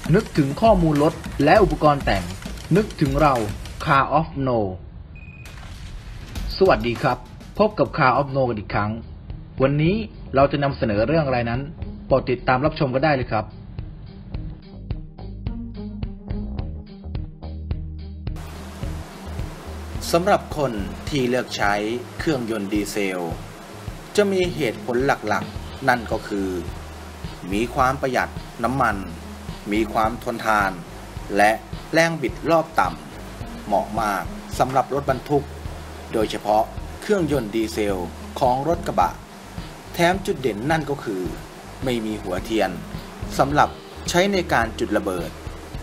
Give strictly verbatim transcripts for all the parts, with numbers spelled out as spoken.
นึกถึงข้อมูลรถและอุปกรณ์แต่งนึกถึงเรา Car of No สวัสดีครับพบกับ Car of No กันอีกครั้งวันนี้เราจะนำเสนอเรื่องอะไรนั้นโปรดติดตามรับชมกันได้เลยครับสำหรับคนที่เลือกใช้เครื่องยนต์ดีเซลจะมีเหตุผลหลักๆนั่นก็คือมีความประหยัดน้ำมันมีความทนทานและแรงบิดรอบต่ำเหมาะมากสำหรับรถบรรทุกโดยเฉพาะเครื่องยนต์ดีเซลของรถกระบะแถมจุดเด่นนั่นก็คือไม่มีหัวเทียนสำหรับใช้ในการจุดระเบิด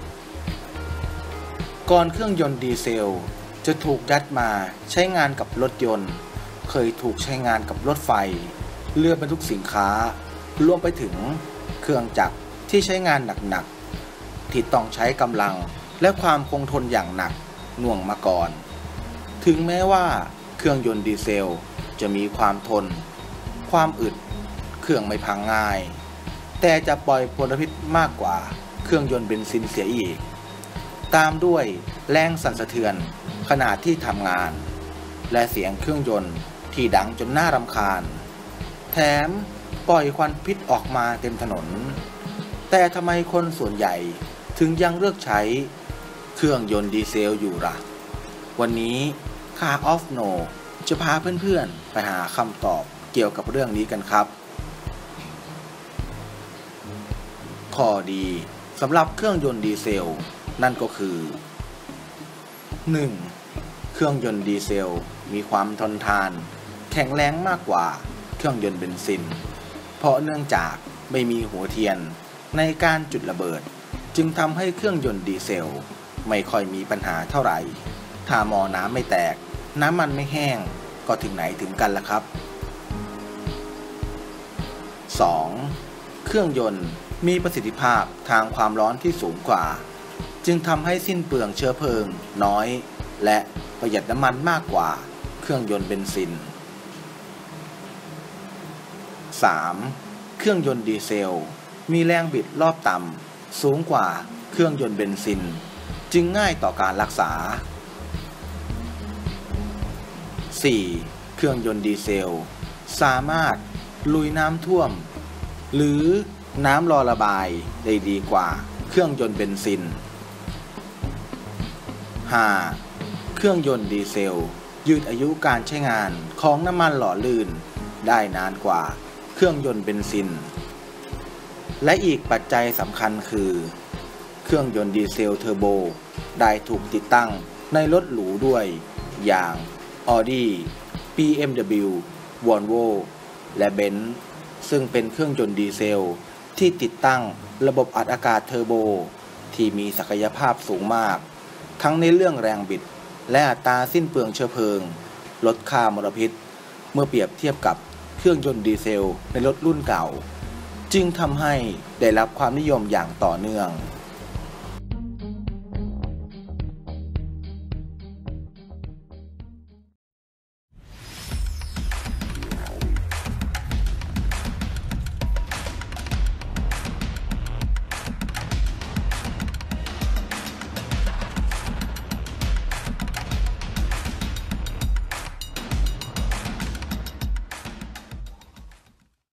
ก่อนเครื่องยนต์ดีเซลจะถูกยัดมาใช้งานกับรถยนต์เคยถูกใช้งานกับรถไฟเรือบรรทุกสินค้ารวมไปถึงเครื่องจักรที่ใช้งานหนักๆที่ต้องใช้กำลังและความคงทนอย่างหนักหน่วงมาก่อนถึงแม้ว่าเครื่องยนต์ดีเซลจะมีความทนความอึดเครื่องไม่พังง่ายแต่จะปล่อยมลพิษมากกว่าเครื่องยนต์เบนซินเสียอีกตามด้วยแรงสั่นสะเทือนขณะที่ทำงานและเสียงเครื่องยนต์ที่ดังจนน่ารำคาญแถมปล่อยควันพิษออกมาเต็มถนนแต่ทำไมคนส่วนใหญ่ถึงยังเลือกใช้เครื่องยนต์ดีเซลอยู่ล่ะวันนี้ Car of No จะพาเพื่อนๆไปหาคำตอบเกี่ยวกับเรื่องนี้กันครับข้อดีสำหรับเครื่องยนต์ดีเซลนั่นก็คือ หนึ่ง. เครื่องยนต์ดีเซลมีความทนทานแข็งแรงมากกว่าเครื่องยนต์เบนซินเพราะเนื่องจากไม่มีหัวเทียนในการจุดระเบิดจึงทำให้เครื่องยนต์ดีเซลไม่ค่อยมีปัญหาเท่าไหร่ถ้าหม้อน้ำไม่แตกน้ำมันไม่แห้งก็ถึงไหนถึงกันล่ะครับ สอง. เครื่องยนต์มีประสิทธิภาพทางความร้อนที่สูงกว่าจึงทำให้สิ้นเปลืองเชื้อเพลิงน้อยและประหยัดน้ำมันมากกว่าเครื่องยนต์เบนซิน สาม. เครื่องยนต์ดีเซลมีแรงบิดรอบต่ำสูงกว่าเครื่องยนต์เบนซินจึงง่ายต่อการรักษา สี่. เครื่องยนต์ดีเซลสามารถลุยน้ำท่วมหรือน้ำรอระบายได้ดีกว่าเครื่องยนต์เบนซิน ห้า. เครื่องยนต์ดีเซลยืดอายุการใช้งานของน้ำมันหล่อลื่นได้นานกว่าเครื่องยนต์เบนซินและอีกปัจจัยสำคัญคือเครื่องยนต์ดีเซลเทอร์โบได้ถูกติดตั้งในรถหรูด้วยอย่าง Audi บี เอ็ม ดับเบิลยู Volvo และ Benz ซึ่งเป็นเครื่องยนต์ดีเซลที่ติดตั้งระบบอัดอากาศเทอร์โบที่มีศักยภาพสูงมากทั้งในเรื่องแรงบิดและอัตราสิ้นเปลืองเชื้อเพลิงลดค่ามลพิษเมื่อเปรียบเทียบกับเครื่องยนต์ดีเซลในรถรุ่นเก่าจึงทำให้ได้รับความนิยมอย่างต่อเนื่อง